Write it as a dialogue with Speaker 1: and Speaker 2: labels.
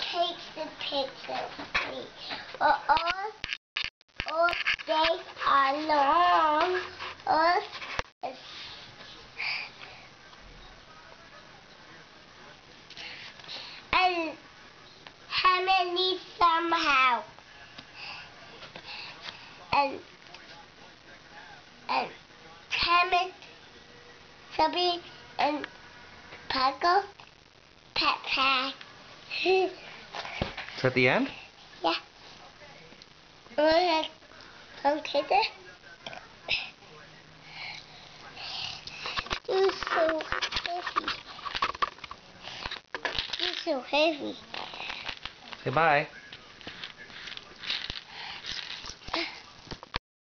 Speaker 1: take the picture of me. All day are long. And Hannah needs some help. And Hannah, Subby, and Paco, Pat.
Speaker 2: Is that the end?
Speaker 1: Yeah. Okay there. You're so heavy. You're so heavy.
Speaker 2: Say bye.